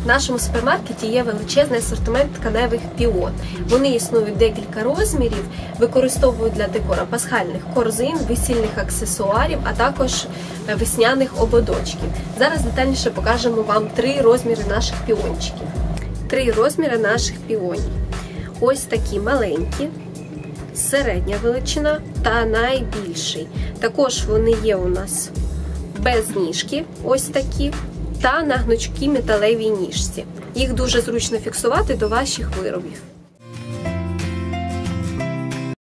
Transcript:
В нашому супермаркеті є величезний асортимент тканевих піон. Вони існують декілька розмірів, використовують для декора пасхальних корзин, весільних аксесуарів, а також весняних ободочків. Зараз детальніше покажемо вам 3 розміри наших піончиків. 3 розміри наших піонів. Ось такі маленькі, середня величина та найбільший. Також вони є у нас без ніжки, ось такі, та на гнучкій металевій ніжці. Їх дуже зручно фіксувати до ваших виробів.